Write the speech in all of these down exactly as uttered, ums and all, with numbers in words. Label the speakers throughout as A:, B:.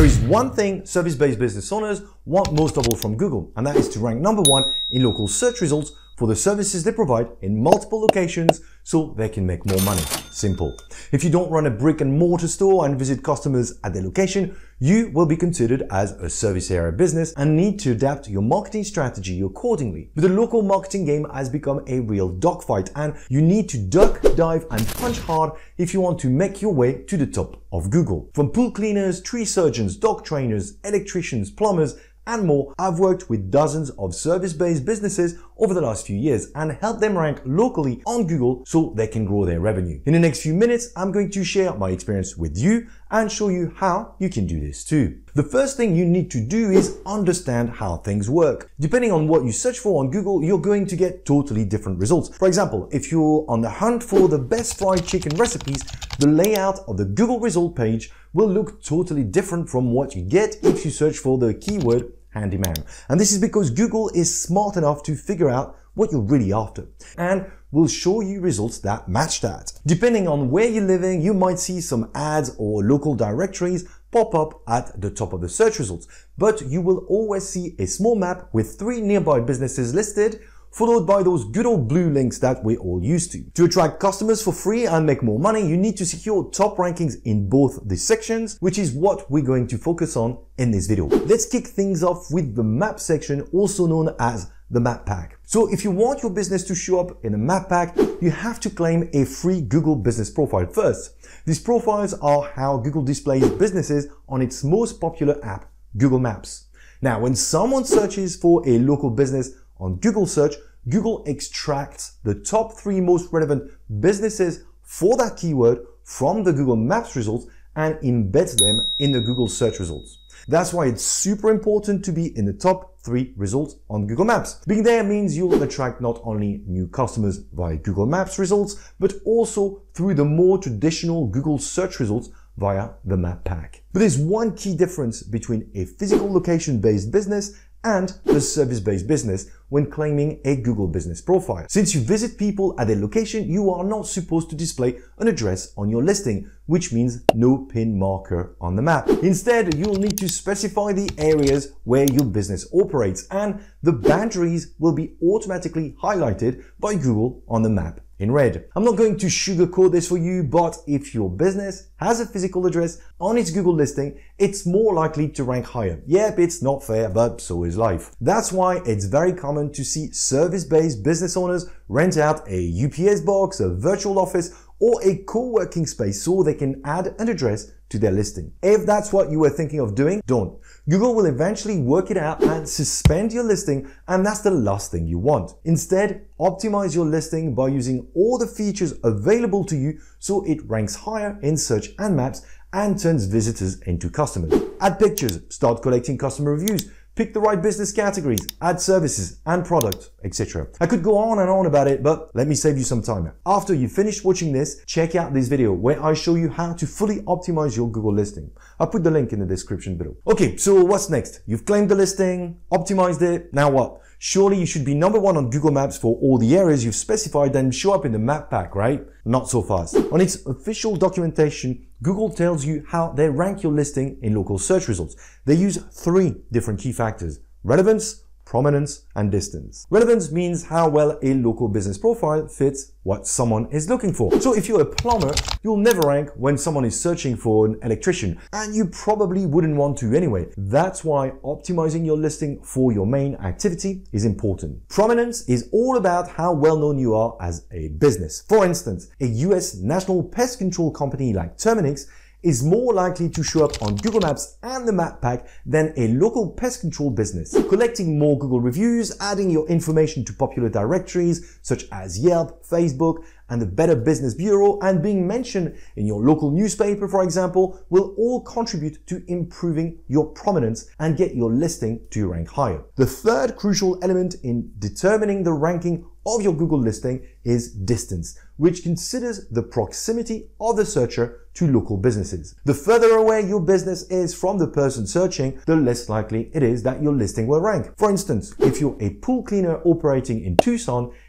A: is one thing service-based business owners want most of all from Google, and that is to rank number one in local search results for the services they provide in multiple locations so they can make more money. Simple. If you don't run a brick and mortar store and visit customers at their location, you will be considered as a service area business and need to adapt your marketing strategy accordingly. But the local marketing game has become a real dogfight, and you need to duck, dive and punch hard if you want to make your way to the top of Google. From pool cleaners, tree surgeons, dog trainers, electricians, plumbers, and more, I've worked with dozens of service-based businesses over the last few years and helped them rank locally on Google so they can grow their revenue. In the next few minutes, I'm going to share my experience with you and show you how you can do this too. The first thing you need to do is understand how things work. Depending on what you search for on Google, you're going to get totally different results. For example, if you're on the hunt for the best fried chicken recipes, the layout of the Google result page will look totally different from what you get if you search for the keyword handyman. And this is because Google is smart enough to figure out what you're really after and will show you results that match that. Depending on where you're living, you might see some ads or local directories pop up at the top of the search results, but you will always see a small map with three nearby businesses listed, followed by those good old blue links that we're all used to. To attract customers for free and make more money, you need to secure top rankings in both these sections, which is what we're going to focus on in this video. Let's kick things off with the map section, also known as the map pack. So if you want your business to show up in a map pack, you have to claim a free Google business profile first. These profiles are how Google displays businesses on its most popular app, Google Maps. Now, when someone searches for a local business on Google search, Google extracts the top three most relevant businesses for that keyword from the Google Maps results and embeds them in the Google search results. That's why it's super important to be in the top three results on Google Maps. Being there means you'll attract not only new customers via Google Maps results, but also through the more traditional Google search results via the map pack. But there's one key difference between a physical location-based business and the service-based business when claiming a Google business profile. Since you visit people at their location, you are not supposed to display an address on your listing, which means no pin marker on the map. Instead, you'll need to specify the areas where your business operates, and the boundaries will be automatically highlighted by Google on the map in red. I'm not going to sugarcoat this for you, but if your business has a physical address on its Google listing, it's more likely to rank higher. Yep, it's not fair, but so is life. That's why it's very common to see service-based business owners rent out a U P S box, a virtual office, or a co-working space so they can add an address to their listing. If that's what you were thinking of doing, don't. Google will eventually work it out and suspend your listing, and that's the last thing you want. Instead, optimize your listing by using all the features available to you so it ranks higher in search and maps and turns visitors into customers. Add pictures, start collecting customer reviews, pick the right business categories, add services and products, et cetera. I could go on and on about it, but let me save you some time. After you finish watching this, check out this video where I show you how to fully optimize your Google listing. I'll put the link in the description below. Okay, so what's next? You've claimed the listing, optimized it, now what? Surely you should be number one on Google Maps for all the areas you've specified and show up in the map pack, right? Not so fast. On its official documentation, Google tells you how they rank your listing in local search results. They use three different key factors: relevance, prominence, and distance. Relevance means how well a local business profile fits what someone is looking for. So if you're a plumber, you'll never rank when someone is searching for an electrician, and you probably wouldn't want to anyway. That's why optimizing your listing for your main activity is important. Prominence is all about how well known you are as a business. For instance, a U S national pest control company like Terminix is more likely to show up on Google Maps and the map pack than a local pest control business. Collecting more Google reviews, adding your information to popular directories such as Yelp, Facebook, and the Better Business Bureau, and being mentioned in your local newspaper, for example, will all contribute to improving your prominence and get your listing to rank higher. The third crucial element in determining the ranking of your Google listing is distance, which considers the proximity of the searcher to local businesses. The further away your business is from the person searching, the less likely it is that your listing will rank. For instance, if you're a pool cleaner operating in Tucson,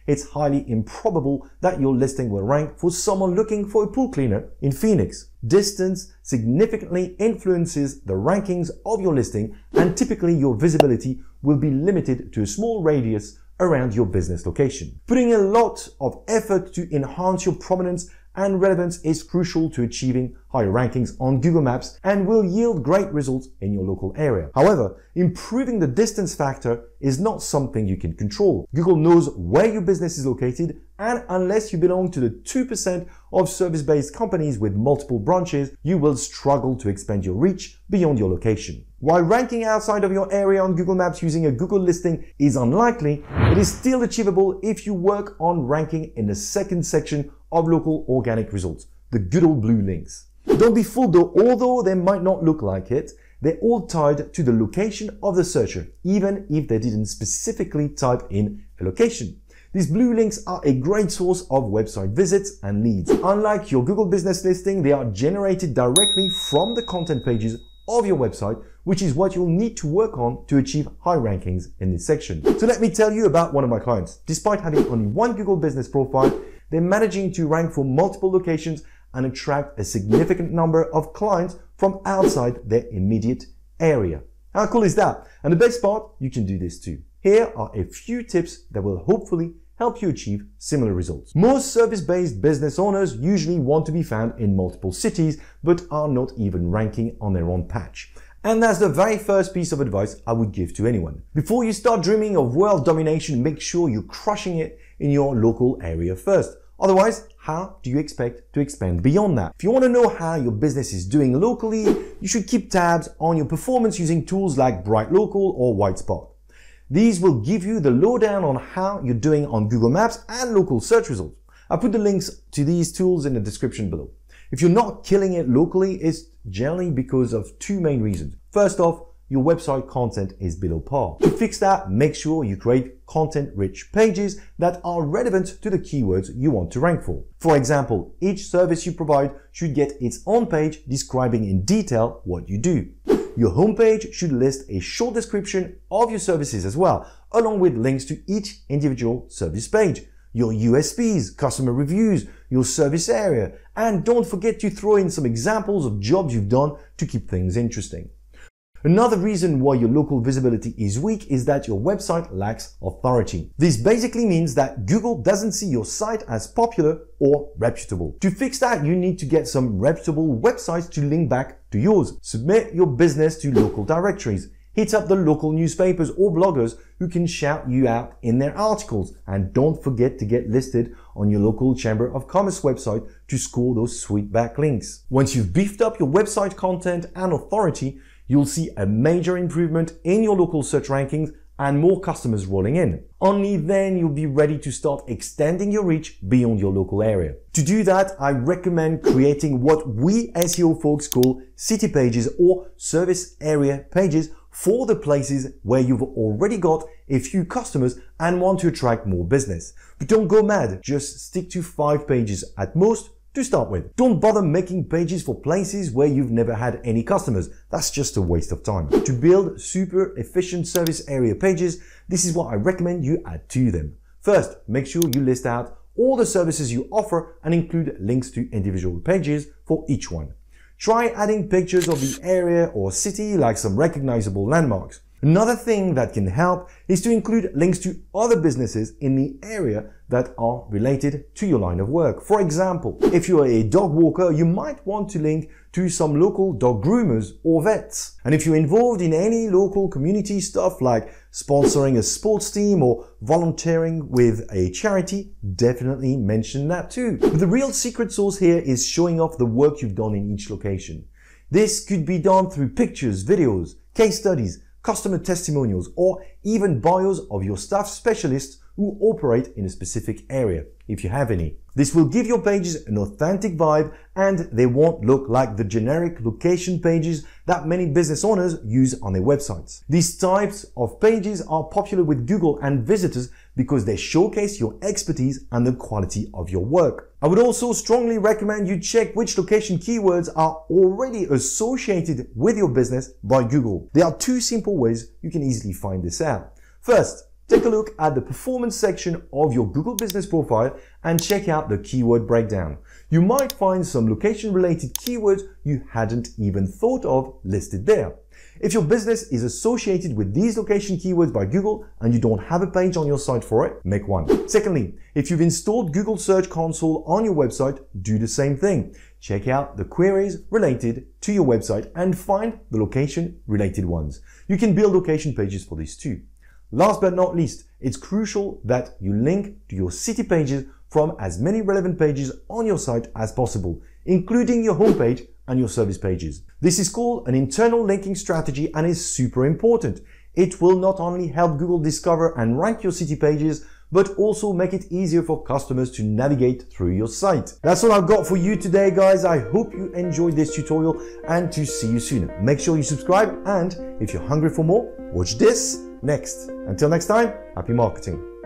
A: it's highly improbable that your listing will rank for someone looking for a pool cleaner in Phoenix. Distance significantly influences the rankings of your listing, and typically your visibility will be limited to a small radius around your business location. Putting a lot of effort to enhance your prominence and relevance is crucial to achieving higher rankings on Google Maps and will yield great results in your local area. However, improving the distance factor is not something you can control. Google knows where your business is located, and unless you belong to the two percent of service-based companies with multiple branches, you will struggle to expand your reach beyond your location. While ranking outside of your area on Google Maps using a Google listing is unlikely, it is still achievable if you work on ranking in the second section of local organic results, the good old blue links. Don't be fooled though, although they might not look like it, they're all tied to the location of the searcher, even if they didn't specifically type in a location. These blue links are a great source of website visits and leads. Unlike your Google business listing, they are generated directly from the content pages of your website, which is what you'll need to work on to achieve high rankings in this section. So let me tell you about one of my clients. Despite having only one Google business profile, they're managing to rank for multiple locations and attract a significant number of clients from outside their immediate area. How cool is that? And the best part, you can do this too. Here are a few tips that will hopefully help you achieve similar results. Most service-based business owners usually want to be found in multiple cities, but are not even ranking on their own patch. And that's the very first piece of advice I would give to anyone. Before you start dreaming of world domination, make sure you're crushing it in your local area first. Otherwise, how do you expect to expand beyond that? If you want to know how your business is doing locally, you should keep tabs on your performance using tools like Bright Local or Whitespot. These will give you the lowdown on how you're doing on Google Maps and local search results. I'll put the links to these tools in the description below. If you're not killing it locally, it's generally because of two main reasons. First off, your website content is below par. To fix that, make sure you create content-rich pages that are relevant to the keywords you want to rank for. For example, each service you provide should get its own page describing in detail what you do. Your homepage should list a short description of your services as well, along with links to each individual service page, your U S Ps, customer reviews, your service area, and don't forget to throw in some examples of jobs you've done to keep things interesting. Another reason why your local visibility is weak is that your website lacks authority. This basically means that Google doesn't see your site as popular or reputable. To fix that, you need to get some reputable websites to link back to yours. Submit your business to local directories. Hit up the local newspapers or bloggers who can shout you out in their articles. And don't forget to get listed on your local Chamber of Commerce website to score those sweet backlinks. Once you've beefed up your website content and authority, you'll see a major improvement in your local search rankings and more customers rolling in. Only then you'll be ready to start extending your reach beyond your local area. To do that, I recommend creating what we S E O folks call city pages or service area pages for the places where you've already got a few customers and want to attract more business. But don't go mad, just stick to five pages at most to start with. Don't bother making pages for places where you've never had any customers. That's just a waste of time. To build super efficient service area pages, this is what I recommend you add to them. First, make sure you list out all the services you offer and include links to individual pages for each one. Try adding pictures of the area or city, like some recognizable landmarks. Another thing that can help is to include links to other businesses in the area that are related to your line of work. For example, if you're a dog walker, you might want to link to some local dog groomers or vets. And if you're involved in any local community stuff like sponsoring a sports team or volunteering with a charity, definitely mention that too. But the real secret sauce here is showing off the work you've done in each location. This could be done through pictures, videos, case studies, customer testimonials, or even bios of your staff specialists who operate in a specific area, if you have any. This will give your pages an authentic vibe and they won't look like the generic location pages that many business owners use on their websites. These types of pages are popular with Google and visitors because they showcase your expertise and the quality of your work. I would also strongly recommend you check which location keywords are already associated with your business by Google. There are two simple ways you can easily find this out. First, Take a look at the performance section of your Google Business Profile and check out the keyword breakdown. You might find some location-related keywords you hadn't even thought of listed there. If your business is associated with these location keywords by Google and you don't have a page on your site for it, make one. Secondly, if you've installed Google Search Console on your website, do the same thing. Check out the queries related to your website and find the location-related ones. You can build location pages for these too. Last but not least, it's crucial that you link to your city pages from as many relevant pages on your site as possible, including your homepage and your service pages. This is called an internal linking strategy and is super important. It will not only help Google discover and rank your city pages, but also make it easier for customers to navigate through your site. That's all I've got for you today, guys. I hope you enjoyed this tutorial and to see you soon. Make sure you subscribe, and if you're hungry for more, watch this next. Until next time, happy marketing.